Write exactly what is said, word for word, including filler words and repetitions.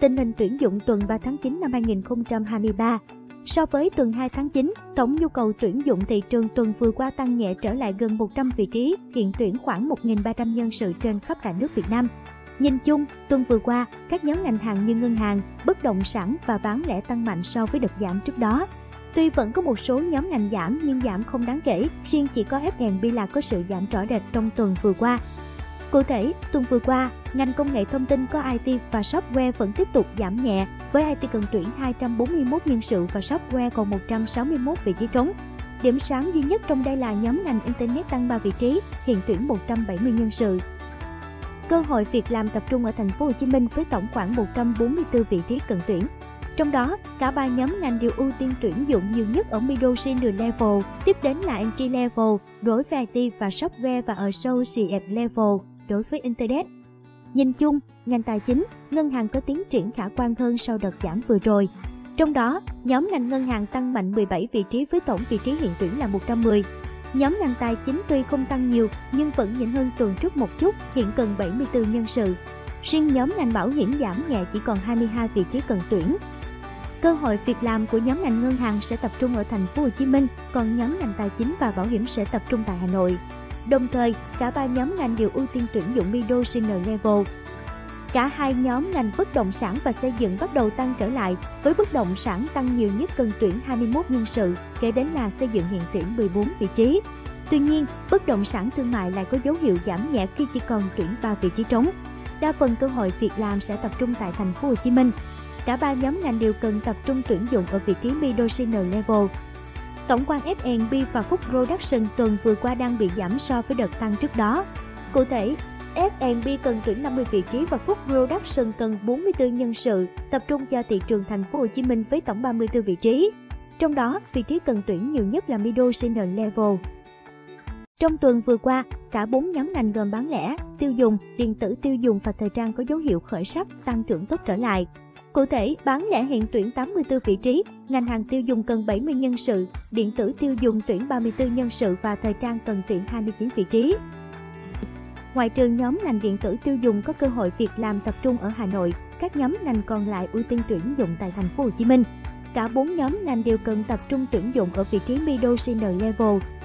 Tình hình tuyển dụng tuần ba tháng chín năm hai nghìn không trăm hai mươi ba. So với tuần hai tháng chín, tổng nhu cầu tuyển dụng thị trường tuần vừa qua tăng nhẹ trở lại gần một trăm vị trí, hiện tuyển khoảng một nghìn ba trăm nhân sự trên khắp cả nước Việt Nam. Nhìn chung, tuần vừa qua, các nhóm ngành hàng như ngân hàng, bất động sản và bán lẻ tăng mạnh so với đợt giảm trước đó. Tuy vẫn có một số nhóm ngành giảm nhưng giảm không đáng kể, riêng chỉ có ép và bê là có sự giảm rõ rệt trong tuần vừa qua. Cụ thể, tuần vừa qua, ngành công nghệ thông tin có i tê và software vẫn tiếp tục giảm nhẹ, với i tê cần tuyển hai trăm bốn mươi mốt nhân sự và software còn một trăm sáu mươi mốt vị trí trống. Điểm sáng duy nhất trong đây là nhóm ngành Internet tăng ba vị trí, hiện tuyển một trăm bảy mươi nhân sự. Cơ hội việc làm tập trung ở thành phố Hồ Chí Minh với tổng khoảng một trăm bốn mươi tư vị trí cần tuyển. Trong đó, cả ba nhóm ngành đều ưu tiên tuyển dụng nhiều nhất ở middle senior level, tiếp đến là entry level đối với i tê và software và associate level đối với Internet. Nhìn chung, ngành tài chính, ngân hàng có tiến triển khả quan hơn sau đợt giảm vừa rồi. Trong đó, nhóm ngành ngân hàng tăng mạnh mười bảy vị trí với tổng vị trí hiện tuyển là một trăm mười. Nhóm ngành tài chính tuy không tăng nhiều nhưng vẫn nhỉnh hơn tuần trước một chút, hiện cần bảy mươi tư nhân sự. Riêng nhóm ngành bảo hiểm giảm nhẹ chỉ còn hai mươi hai vị trí cần tuyển. Cơ hội việc làm của nhóm ngành ngân hàng sẽ tập trung ở thành phố Hồ Chí Minh, còn nhóm ngành tài chính và bảo hiểm sẽ tập trung tại Hà Nội. Đồng thời, cả ba nhóm ngành đều ưu tiên tuyển dụng middle senior level. Cả hai nhóm ngành bất động sản và xây dựng bắt đầu tăng trở lại, với bất động sản tăng nhiều nhất cần tuyển hai mươi mốt nhân sự, kế đến là xây dựng hiện tuyển mười bốn vị trí. Tuy nhiên, bất động sản thương mại lại có dấu hiệu giảm nhẹ khi chỉ còn tuyển ba vị trí trống. Đa phần cơ hội việc làm sẽ tập trung tại thành phố Hồ Chí Minh. Cả ba nhóm ngành đều cần tập trung tuyển dụng ở vị trí middle senior level. Tổng quan ép và bê và Food Production tuần vừa qua đang bị giảm so với đợt tăng trước đó. Cụ thể, ép và bê cần tuyển năm mươi vị trí và Food Production cần bốn mươi tư nhân sự, tập trung cho thị trường thành phố Hồ Chí Minh với tổng ba mươi tư vị trí. Trong đó, vị trí cần tuyển nhiều nhất là middle senior level. Trong tuần vừa qua, cả bốn nhóm ngành gồm bán lẻ, tiêu dùng, điện tử tiêu dùng và thời trang có dấu hiệu khởi sắc, tăng trưởng tốt trở lại. Cụ thể, bán lẻ hiện tuyển tám mươi tư vị trí, ngành hàng tiêu dùng cần bảy mươi nhân sự, điện tử tiêu dùng tuyển ba mươi tư nhân sự và thời trang cần tuyển hai mươi chín vị trí. Ngoại trừ nhóm ngành điện tử tiêu dùng có cơ hội việc làm tập trung ở Hà Nội, các nhóm ngành còn lại ưu tiên tuyển dụng tại thành phố Hồ Chí Minh. Cả bốn nhóm ngành đều cần tập trung tuyển dụng ở vị trí middle senior level,